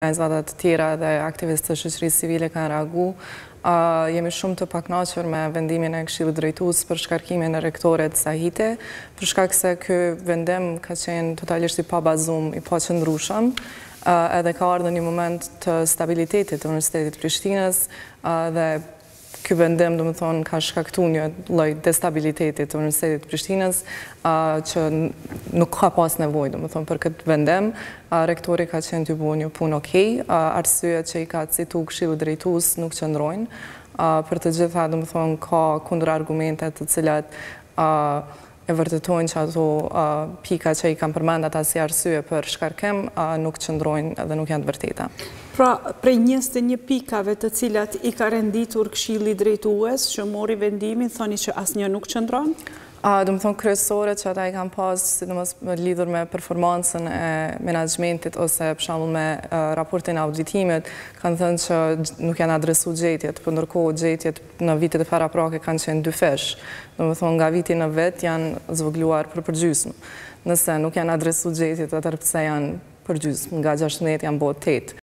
organizata të tjera dhe aktivistë të shoqërisë civile kanë reagu. Jemi shumë të pakënaqur me vendimin e Këshillit Drejtues për shkarkimin e rektorit Sahite, për shkak se ky vendim ka qenë totalisht i pabazuar, i paqëndrueshëm, edhe ka ardhur në një moment të stabilitetit të Universitetit të Prishtinës dhe ky vendim, domethënë, ka shkaktuar një lloj destabiliteti të Universitetit të Prishtinës, që nuk ka pas nevojë, domethënë, për këtë vendim. Rektori ka qenë të bëjë një punë okay, arsyet që i ka cituar Këshilli Drejtues nuk qëndrojnë. Për të gjitha, domethënë, ka kundërargumente të cilat e vërtetojnë që ato pika që i kanë përmend ata si arsye për shkarkim nuk qëndrojnë dhe nuk janë të vërteta. Pra, prej 21 pikave të cilat i ka renditur Këshilli Drejtues që mori vendimin, thoni që asnjë nuk qëndron? Domethënë kryesore që ata i kanë pas, sidomos lidhur me performancën e menaxhmentit ose për shembull me raportin e auditimit, kanë thënë që nuk janë adresuar gjetjet, por ndërkohë gjetjet në vitet e paraprake kanë qenë dyfish. Domethënë nga viti në vit janë zvogëluar për përgjysmë. Nëse nuk janë adresuar gjetjet, atëherë pse janë përgjysmë? Nga 16 janë bërë 8.